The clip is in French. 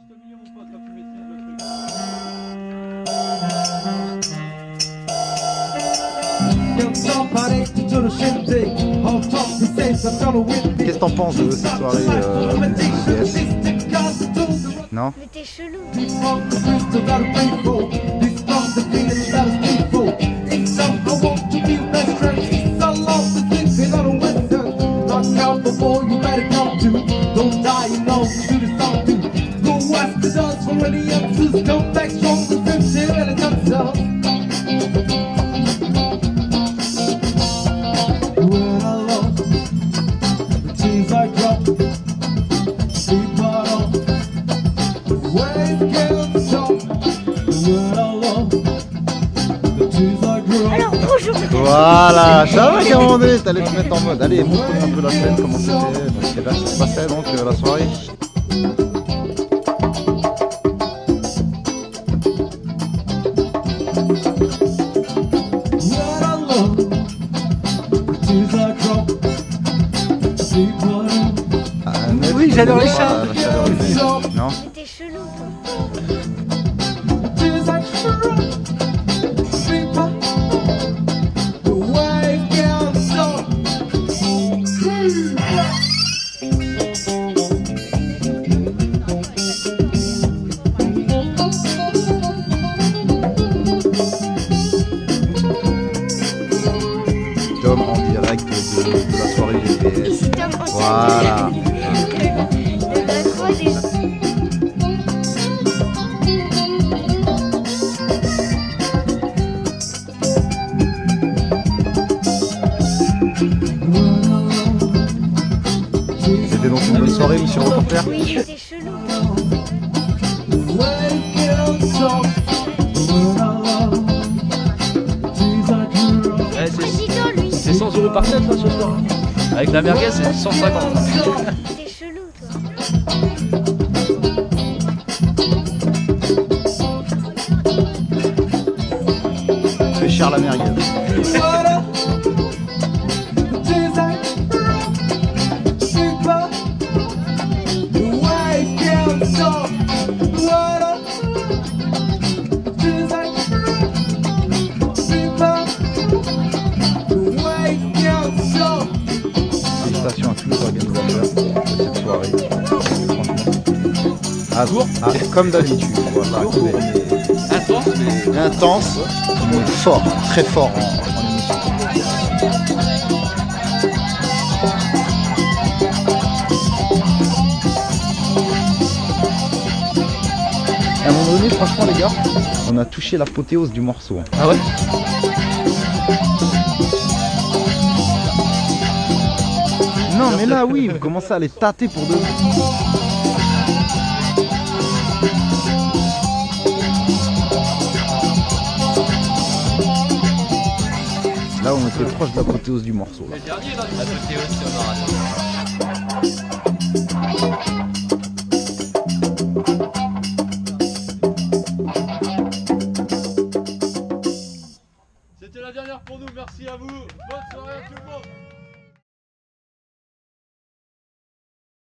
Qu'est-ce que t'en penses de cette soirée BTS? Non? Mais t'es chelou. Alors bonjour. Voilà, je savais qu'à un moment donné t'allais te mettre en mode. Allez, montre-nous un peu la scène, comment c'était. Donc c'est là que ça se passait donc la soirée. Oui, j'adore les chats. La chaleur humaine. Non? Mais t'es chelou toi. Tom en direct de la soirée BTS. Ici Tom en Voilà. de la 3D. C'était donc une bonne soirée, monsieur le reporter? Oui, mais t'es chelou. Président lui. C'est 100 € par tête là ce soir. Avec la merguez c'est 150. T'es chelou toi. Très cher la merguez. Félicitations à tous les organisateurs de cette soirée. Franchement, comme d'habitude, voilà, Intense mais... intense, mais fort, très fort en émission. À un moment donné, franchement les gars, on a touché l'apothéose du morceau. Ah ouais? Non mais là oui, vous commencez à les tâter pour de vrai. Là on était proche de l'apothéose du morceau. Là. Le dernier là, l'apothéose sur le marathon.